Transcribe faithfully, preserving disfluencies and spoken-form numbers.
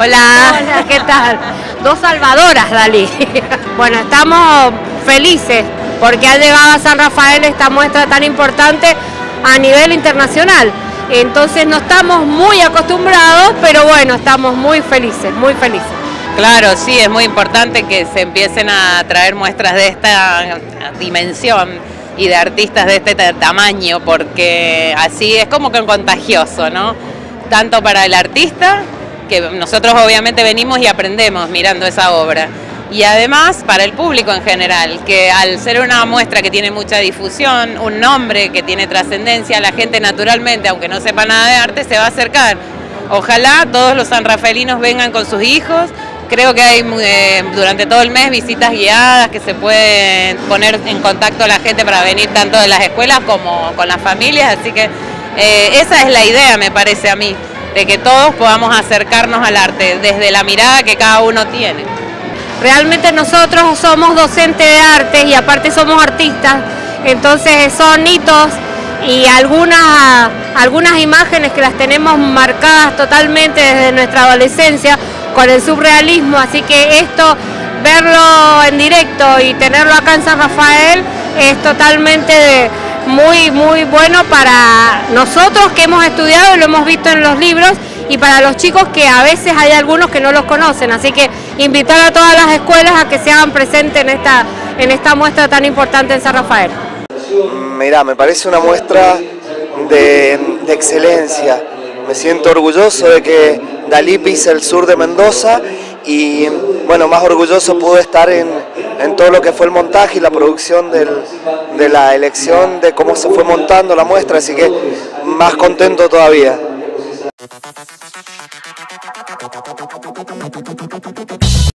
Hola. Hola, ¿qué tal? Dos salvadoras, Dalí. Bueno, estamos felices porque ha llegado a San Rafael esta muestra tan importante a nivel internacional. Entonces no estamos muy acostumbrados, pero bueno, estamos muy felices, muy felices. Claro, sí, es muy importante que se empiecen a traer muestras de esta dimensión y de artistas de este tamaño, porque así es como que contagioso, ¿no? Tanto para el artista, que nosotros obviamente venimos y aprendemos mirando esa obra, y además para el público en general, que al ser una muestra que tiene mucha difusión, un nombre que tiene trascendencia, la gente naturalmente, aunque no sepa nada de arte, se va a acercar. Ojalá todos los sanrafalinos vengan con sus hijos. Creo que hay eh, durante todo el mes visitas guiadas que se pueden poner en contacto a la gente para venir tanto de las escuelas como con las familias, así que eh, esa es la idea, me parece a mí, de que todos podamos acercarnos al arte desde la mirada que cada uno tiene. Realmente nosotros somos docentes de arte y aparte somos artistas, entonces son hitos y algunas, algunas imágenes que las tenemos marcadas totalmente desde nuestra adolescencia con el surrealismo, así que esto, verlo en directo y tenerlo acá en San Rafael es totalmente muy, muy bueno para nosotros que hemos estudiado y lo hemos visto en los libros, y para los chicos que a veces hay algunos que no los conocen, así que invitar a todas las escuelas a que se hagan presentes en esta, en esta muestra tan importante en San Rafael. Mirá, me parece una muestra de, de excelencia. Me siento orgulloso de que Dalí pisa el sur de Mendoza y, bueno, más orgulloso pude estar en, en todo lo que fue el montaje y la producción del, de la elección, de cómo se fue montando la muestra, así que más contento todavía.